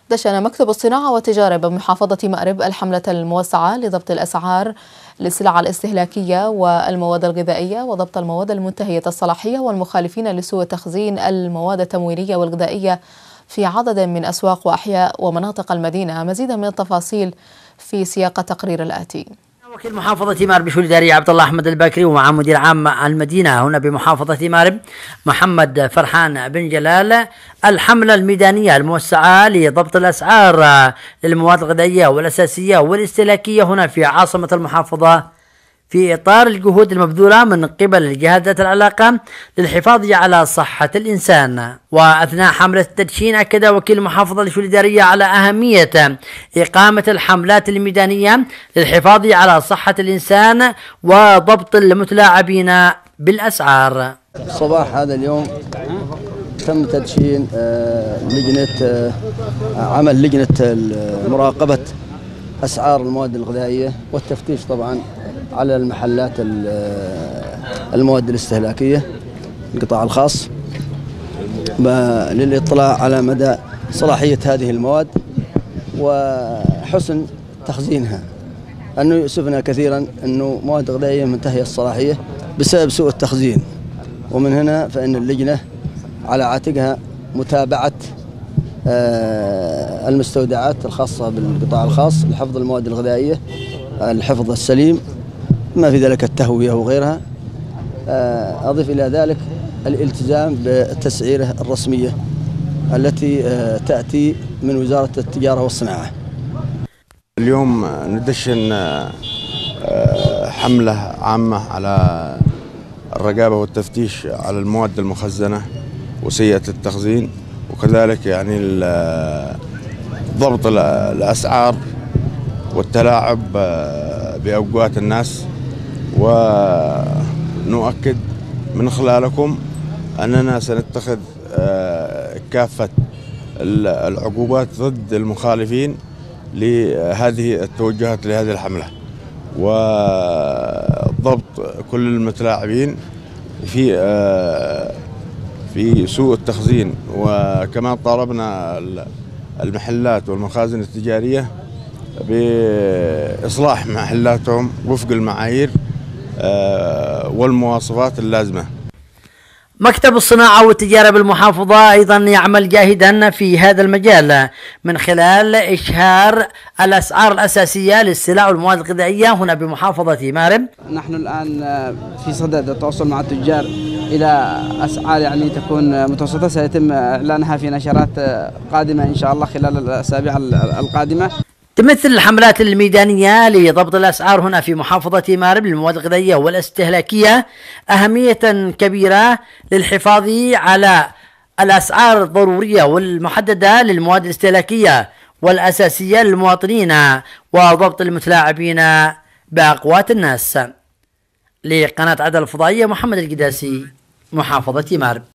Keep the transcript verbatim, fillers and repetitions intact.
دشن مكتب الصناعة والتجارة بمحافظة مأرب الحملة الموسعة لضبط الأسعار للسلع الاستهلاكية والمواد الغذائية وضبط المواد المنتهية الصلاحية والمخالفين لسوء تخزين المواد التموينية والغذائية في عدد من أسواق وأحياء ومناطق المدينة. مزيدا من التفاصيل في سياق التقرير الآتي. وكيل محافظة مأرب بشؤون الإدارية عبد الله أحمد البكري ومع مدير عام المدينة هنا بمحافظة مأرب محمد فرحان بن جلال الحملة الميدانية الموسعة لضبط الأسعار للمواد الغذائية والأساسية والاستهلاكية هنا في عاصمة المحافظة في إطار الجهود المبذولة من قبل الجهات ذات العلاقة للحفاظ على صحة الإنسان. وأثناء حملة التدشين أكد وكيل المحافظة للشؤون الإدارية على أهمية إقامة الحملات الميدانية للحفاظ على صحة الإنسان وضبط المتلاعبين بالأسعار. صباح هذا اليوم تم تدشين لجنة عمل لجنة مراقبة أسعار المواد الغذائية والتفتيش طبعا على المحلات المواد الاستهلاكية القطاع الخاص للإطلاع على مدى صلاحية هذه المواد وحسن تخزينها. أنه يؤسفنا كثيرا أنه مواد غذائية منتهية الصلاحية بسبب سوء التخزين، ومن هنا فإن اللجنة على عاتقها متابعة المستودعات الخاصة بالقطاع الخاص لحفظ المواد الغذائية الحفظ السليم ما في ذلك التهوية وغيرها. أضيف إلى ذلك الالتزام بالتسعيرة الرسمية التي تأتي من وزارة التجارة والصناعة. اليوم ندشن حملة عامة على الرقابة والتفتيش على المواد المخزنة وسيئة التخزين، وكذلك يعني ضبط الأسعار والتلاعب بأوقات الناس. ونؤكد من خلالكم أننا سنتخذ كافة العقوبات ضد المخالفين لهذه التوجهات لهذه الحملة، وضبط كل المتلاعبين في في سوء التخزين. وكما طالبنا المحلات والمخازن التجارية بإصلاح محلاتهم وفق المعايير والمواصفات اللازمة. مكتب الصناعة والتجارة بالمحافظة أيضا يعمل جاهدا في هذا المجال من خلال إشهار الأسعار الأساسية للسلع والمواد الغذائية هنا بمحافظة مأرب. نحن الآن في صدد التواصل مع التجار إلى أسعار يعني تكون متوسطة سيتم إعلانها في نشرات قادمة إن شاء الله خلال الأسابيع القادمة. تمثل الحملات الميدانية لضبط الأسعار هنا في محافظة مأرب للمواد الغذائية والاستهلاكية أهمية كبيرة للحفاظ على الأسعار الضرورية والمحددة للمواد الاستهلاكية والأساسية للمواطنين وضبط المتلاعبين بأقوات الناس. لقناة عدن الفضائية محمد القداسي محافظة مأرب.